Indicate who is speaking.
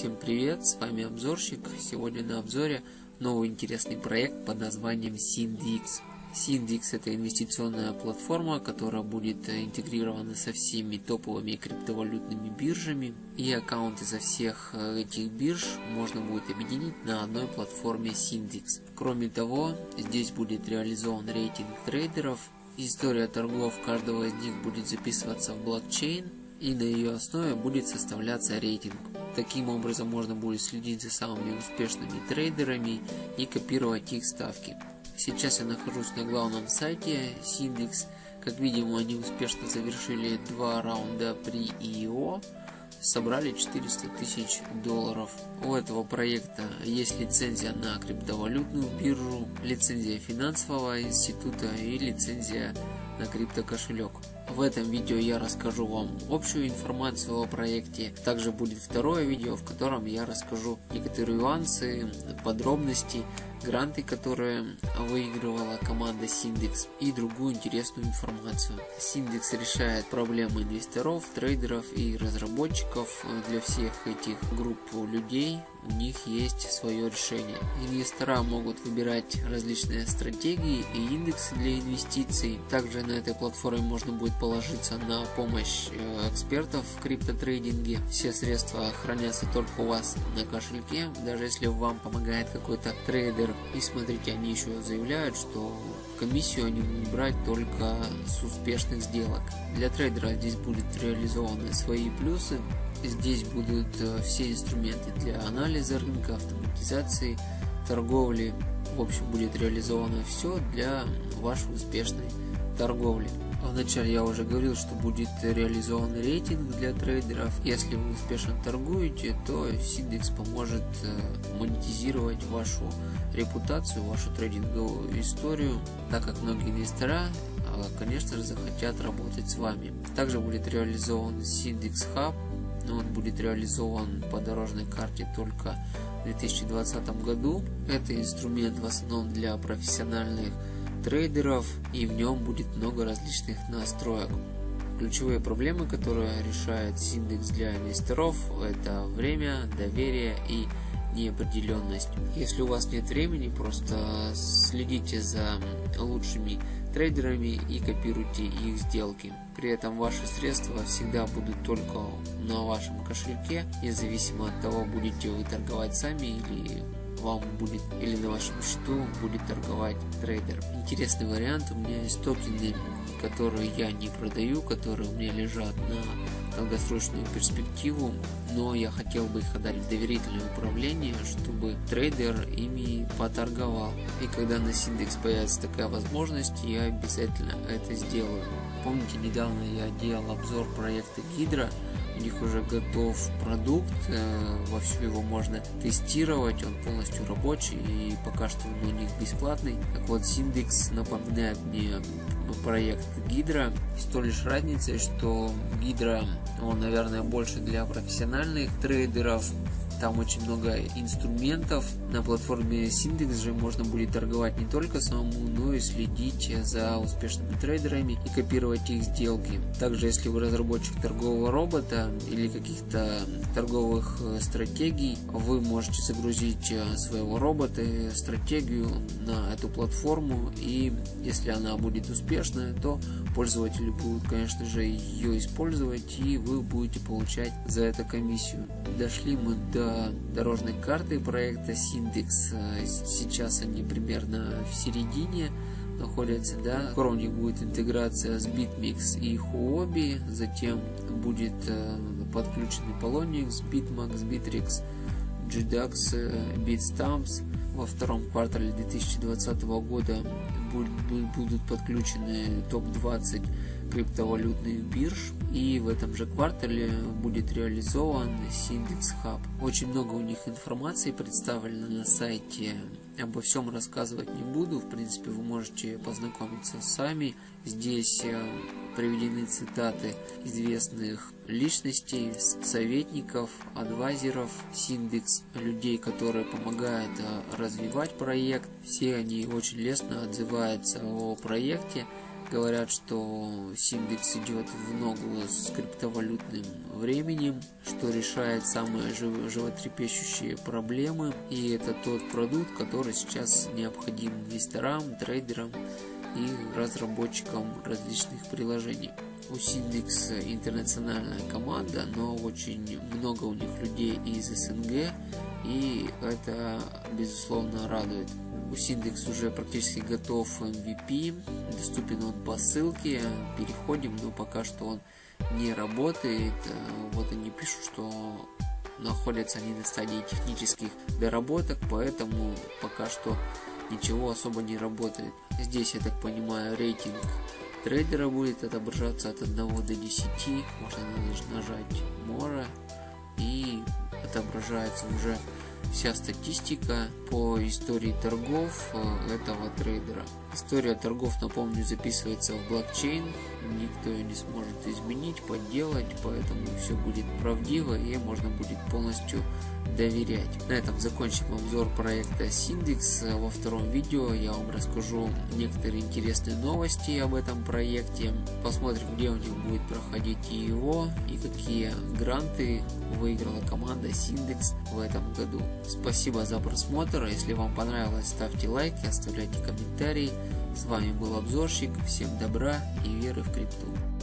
Speaker 1: Всем привет, с вами обзорщик. Сегодня на обзоре новый интересный проект под названием SynDX. SynDX — это инвестиционная платформа, которая будет интегрирована со всеми топовыми криптовалютными биржами, и аккаунты со всех этих бирж можно будет объединить на одной платформе SynDX. Кроме того, здесь будет реализован рейтинг трейдеров, история торгов каждого из них будет записываться в блокчейн, и на ее основе будет составляться рейтинг. Таким образом можно будет следить за самыми успешными трейдерами и копировать их ставки. Сейчас я нахожусь на главном сайте SynDX. Как видим, они успешно завершили 2 раунда при IEO, собрали $400 тысяч. У этого проекта есть лицензия на криптовалютную биржу, лицензия финансового института и лицензия на криптокошелек. В этом видео я расскажу вам общую информацию о проекте. Также будет второе видео, в котором я расскажу некоторые нюансы, подробности, гранты, которые выигрывала команда SynDX, и другую интересную информацию. SynDX решает проблемы инвесторов, трейдеров и разработчиков. Для всех этих групп людей у них есть свое решение. Инвестора могут выбирать различные стратегии и индексы для инвестиций. Также на этой платформе можно будет положиться на помощь экспертов в криптотрейдинге. Все средства хранятся только у вас на кошельке, даже если вам помогает какой-то трейдер. И смотрите, они еще заявляют, что комиссию они будут брать только с успешных сделок. Для трейдера здесь будут реализованы свои плюсы. Здесь будут все инструменты для анализа рынка, автоматизации, торговли. В общем, будет реализовано все для вашей успешной торговли. Вначале я уже говорил, что будет реализован рейтинг для трейдеров. Если вы успешно торгуете, то SynDX поможет монетизировать вашу репутацию, вашу трейдинговую историю, так как многие инвестора, конечно же, захотят работать с вами. Также будет реализован SynDX Hub, но он будет реализован по дорожной карте только в 2020 году. Это инструмент в основном для профессиональных трейдеров, и в нем будет много различных настроек. Ключевые проблемы, которые решает SynDX для инвесторов, это время, доверие и неопределенность. Если у вас нет времени, просто следите за лучшими трейдерами и копируйте их сделки. При этом ваши средства всегда будут только на вашем кошельке, независимо от того, будете вы торговать сами или на вашем счету будет торговать трейдер. Интересный вариант: у меня есть токены, которые я не продаю, которые у меня лежат на долгосрочную перспективу, но я хотел бы их отдать в доверительное управление, чтобы трейдер ими поторговал. И когда на SynDX появится такая возможность, я обязательно это сделаю. Помните, недавно я делал обзор проекта Hydra. У них уже готов продукт, вовсю его можно тестировать, он полностью рабочий и пока что он у них бесплатный. Так вот, SynDX напоминает мне проект Hydra, с той лишь разницей, что Hydra, он, наверное, больше для профессиональных трейдеров. Там очень много инструментов. На платформе SynDX же можно будет торговать не только самому, но и следить за успешными трейдерами и копировать их сделки. Также, если вы разработчик торгового робота или каких-то торговых стратегий, вы можете загрузить своего робота, стратегию на эту платформу, и если она будет успешная, то пользователи будут, конечно же, ее использовать, и вы будете получать за это комиссию. Дошли мы до дорожной карты проекта SynDX. Сейчас они примерно в середине находятся, да. Скоро у них будет интеграция с BitMEX и Huobi, затем будет подключен Poloniex, BitMEX, Bittrex, GDAX, Bitstamps. Во втором квартале 2020 года будут подключены топ-20 криптовалютных бирж, и в этом же квартале будет реализован SynDX Hub. Очень много у них информации представлено на сайте. Обо всем рассказывать не буду, в принципе вы можете познакомиться сами. Здесь приведены цитаты известных личностей, советников, адвайзеров SynDX, людей, которые помогают развивать проект. Все они очень лестно отзываются о проекте, Говорят, что Sindex идет в ногу с криптовалютным временем, что решает самые животрепещущие проблемы. И это тот продукт, который сейчас необходим инвесторам, трейдерам и разработчикам различных приложений. У Sindex интернациональная команда, но очень много у них людей из СНГ, и это безусловно радует. У Sindex уже практически готов MVP, доступен он по ссылке, переходим, но пока что он не работает. Вот они пишут, что находятся они на стадии технических доработок, поэтому пока что ничего особо не работает. Здесь, я так понимаю, рейтинг трейдера будет отображаться от 1 до 10, можно нажать More, и отображается уже вся статистика по истории торгов этого трейдера. История торгов, напомню, записывается в блокчейн, никто ее не сможет изменить, подделать, поэтому все будет правдиво и можно будет полностью доверять. На этом закончим обзор проекта Sindex. Во втором видео я вам расскажу некоторые интересные новости об этом проекте. Посмотрим, где у них будет проходить его и какие гранты выиграла команда Sindex в этом году. Спасибо за просмотр. Если вам понравилось, ставьте лайки, оставляйте комментарии. С вами был обзорщик. Всем добра и веры в крипту.